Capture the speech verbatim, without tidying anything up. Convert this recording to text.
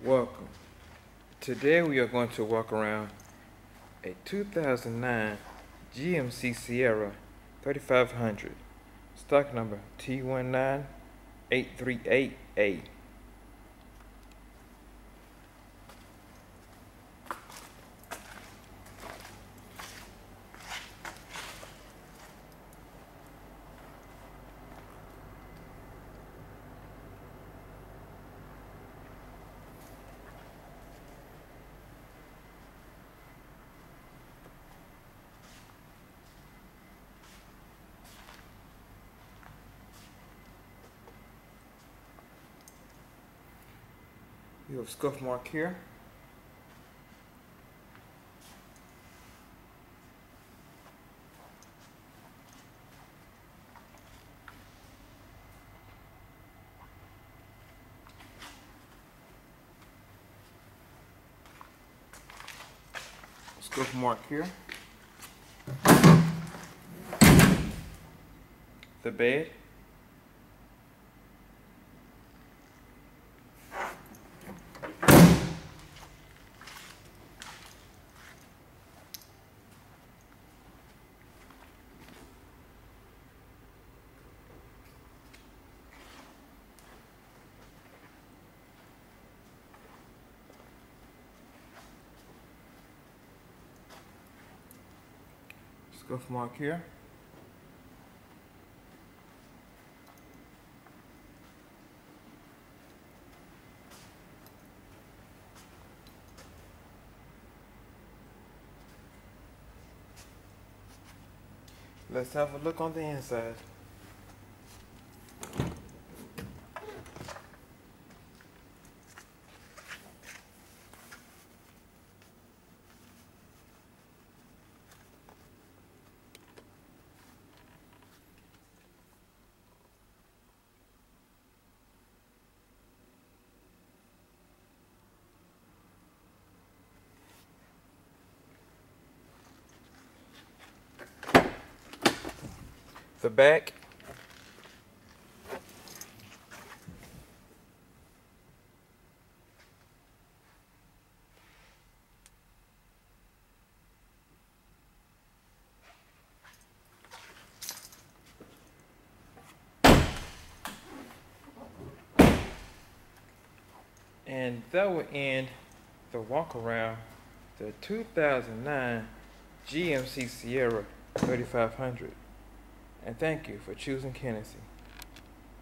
Welcome. Today we are going to walk around a two thousand nine G M C Sierra thirty-five hundred, stock number T one nine eight three eight A. You have scuff mark here. Scuff mark here. The bed. Scuff mark here. Let's have a look on the inside. The back. And that will end the walk around the two thousand nine G M C Sierra thirty-five hundred. And thank you for choosing Kennessy.